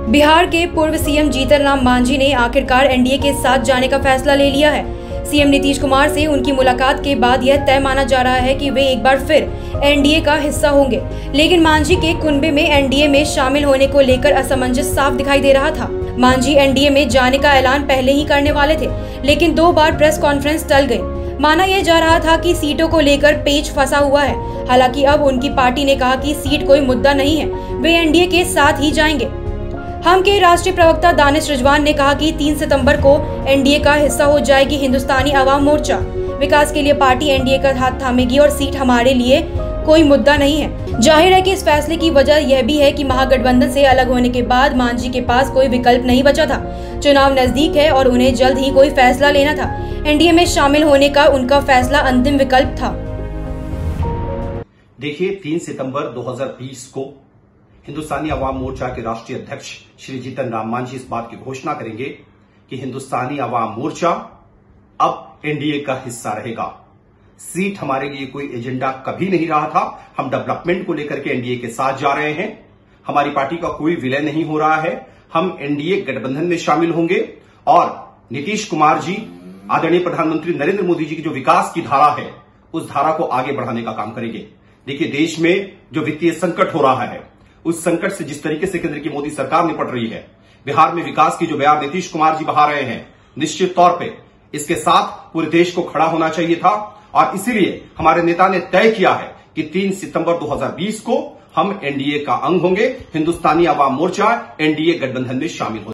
बिहार के पूर्व सीएम जीतन राम मांझी ने आखिरकार एनडीए के साथ जाने का फैसला ले लिया है। सीएम नीतीश कुमार से उनकी मुलाकात के बाद यह तय माना जा रहा है कि वे एक बार फिर एनडीए का हिस्सा होंगे। लेकिन मांझी के कुनबे में एनडीए में शामिल होने को लेकर असमंजस साफ दिखाई दे रहा था। मांझी एनडीए में जाने का ऐलान पहले ही करने वाले थे, लेकिन 2 बार प्रेस कॉन्फ्रेंस टल गई। माना यह जा रहा था कि सीटों को लेकर पेच फंसा हुआ है। हालांकि अब उनकी पार्टी ने कहा कि सीट कोई मुद्दा नहीं है, वे एनडीए के साथ ही जाएंगे। हम के राष्ट्रीय प्रवक्ता दानिश रिजवान ने कहा कि 3 सितंबर को एनडीए का हिस्सा हो जाएगी हिंदुस्तानी अवाम मोर्चा। विकास के लिए पार्टी एनडीए का हाथ थामेगी और सीट हमारे लिए कोई मुद्दा नहीं है। जाहिर है कि इस फैसले की वजह यह भी है कि महागठबंधन से अलग होने के बाद मांझी के पास कोई विकल्प नहीं बचा था। चुनाव नजदीक है और उन्हें जल्द ही कोई फैसला लेना था। एनडीए में शामिल होने का उनका फैसला अंतिम विकल्प था। देखिए, 3 सितंबर 2020 को हिंदुस्तानी अवाम मोर्चा के राष्ट्रीय अध्यक्ष श्री जीतन राम मांझी इस बात की घोषणा करेंगे कि हिंदुस्तानी अवाम मोर्चा अब एनडीए का हिस्सा रहेगा। सीट हमारे लिए कोई एजेंडा कभी नहीं रहा था। हम डेवलपमेंट को लेकर के एनडीए के साथ जा रहे हैं। हमारी पार्टी का कोई विलय नहीं हो रहा है। हम एनडीए गठबंधन में शामिल होंगे और नीतीश कुमार जी, आदरणीय प्रधानमंत्री नरेंद्र मोदी जी की जो विकास की धारा है, उस धारा को आगे बढ़ाने का काम करेंगे। देखिए, देश में जो वित्तीय संकट हो रहा है, उस संकट से जिस तरीके से केंद्र की मोदी सरकार निपट रही है, बिहार में विकास की जो बयार नीतीश कुमार जी बहा रहे हैं, निश्चित तौर पे इसके साथ पूरे देश को खड़ा होना चाहिए था। और इसीलिए हमारे नेता ने तय किया है कि 3 सितंबर 2020 को हम एनडीए का अंग होंगे। हिंदुस्तानी अवाम मोर्चा एनडीए गठबंधन में शामिल हो